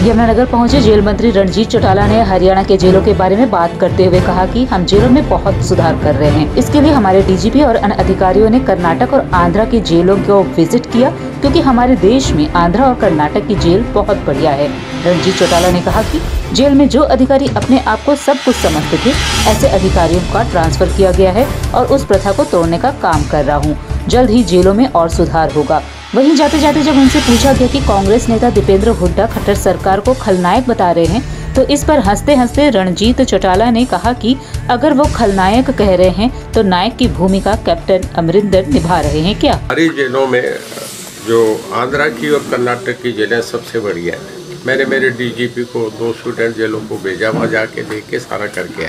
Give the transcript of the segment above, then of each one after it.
यमुनानगर पहुंचे जेल मंत्री रणजीत चौटाला ने हरियाणा के जेलों के बारे में बात करते हुए कहा कि हम जेलों में बहुत सुधार कर रहे हैं। इसके लिए हमारे डीजीपी और अन्य अधिकारियों ने कर्नाटक और आंध्र की जेलों को विजिट किया, क्योंकि हमारे देश में आंध्र और कर्नाटक की जेल बहुत बढ़िया है। रणजीत चौटाला ने कहा कि जेल में जो अधिकारी अपने आप को सब कुछ समझते थे, ऐसे अधिकारियों का ट्रांसफर किया गया है और उस प्रथा को तोड़ने का काम कर रहा हूँ। जल्द ही जेलों में और सुधार होगा। वहीं जाते जाते जब उनसे पूछा गया कि कांग्रेस नेता दीपेंद्र हुड्डा खट्टर सरकार को खलनायक बता रहे हैं, तो इस पर हंसते हंसते रणजीत चौटाला ने कहा कि अगर वो खलनायक कह रहे हैं तो नायक की भूमिका कैप्टन अमरिंदर निभा रहे हैं क्या? हमारी जेलों में जो आंध्रा की और कर्नाटक की जेलें सबसे बढ़िया है। मैंने मेरे डीजीपी को 2 स्टूडेंट जेलों को भेजा, वहाँ जाके देख के सारा करके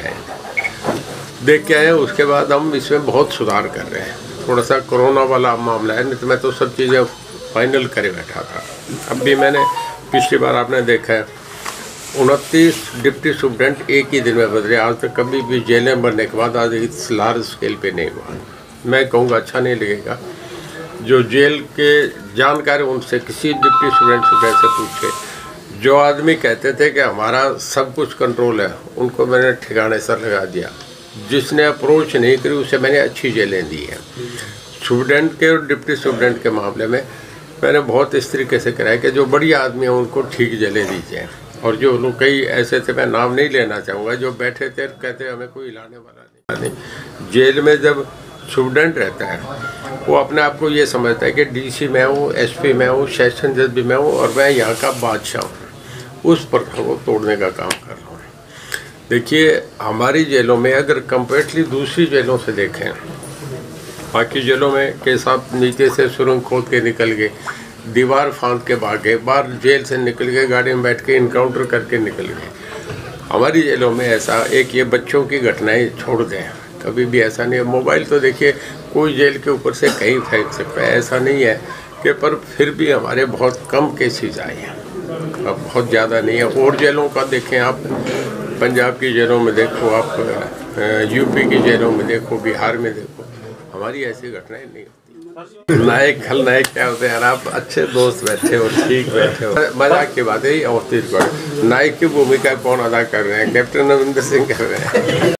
आए। उसके बाद हम इसमें बहुत सुधार कर रहे हैं। थोड़ा सा कोरोना वाला मामला है, नहीं तो मैं तो सब चीज़ें फाइनल करे बैठा था। अब भी मैंने पिछली बार आपने देखा है 29 डिप्टी सुप्रेंट एक ही दिन में बदले। आज तक कभी भी जेलें बनने के बाद आज इस लार्ज स्केल पे नहीं हुआ। मैं कहूँगा अच्छा नहीं लगेगा। जो जेल के जानकार उनसे किसी डिप्टी सुप्रेंट से पूछे, जो आदमी कहते थे कि हमारा सब कुछ कंट्रोल है, उनको मैंने ठिकाने सर लगा दिया। जिसने अप्रोच नहीं करी उसे मैंने अच्छी जेलें दी हैं। स्टूडेंट के और डिप्टी स्टूडेंट के मामले में मैंने बहुत इस तरीके से कराया कि जो बढ़िया आदमी हैं उनको ठीक जेलें दीजिए। और जो लोग कई ऐसे थे, मैं नाम नहीं लेना चाहूँगा, जो बैठे थे कहते हमें कोई हिलाने वाला नहीं। जेल में जब स्टूडेंट रहता है वो अपने आप को ये समझता है कि डीसी मैं हूँ, एसपी मैं हूँ, सेशन जज भी मैं हूँ और मैं यहाँ का बादशाह हूँ। उस प्रथा को तोड़ने का काम कर रहा हूँ। देखिए, हमारी जेलों में अगर कंपेरेटली दूसरी जेलों से देखें, बाकी जेलों में के साथ नीचे से सुरंग खोद के निकल गए, दीवार फांद के भागे, बाहर जेल से निकल गए, गाड़ी में बैठ के इनकाउंटर करके निकल गए। हमारी जेलों में ऐसा एक ये बच्चों की घटनाएं छोड़ दें, कभी भी ऐसा नहीं है। मोबाइल तो देखिए कोई जेल के ऊपर से कहीं फेंक सकता है, ऐसा नहीं है कि, पर फिर भी हमारे बहुत कम केसेस आए हैं, अब बहुत ज़्यादा नहीं है। और जेलों का देखें आप, पंजाब की जेलों में देखो, आप यूपी की जेलों में देखो, बिहार में देखो, हमारी ऐसी घटनाएं नहीं होती। नायक खलनायक क्या होते हैं? आप अच्छे दोस्त बैठे हो, ठीक बैठे हो, मजाक की बात है। नायक की भूमिका कौन अदा कर रहे हैं? कैप्टन अमरिंदर सिंह कर रहे हैं।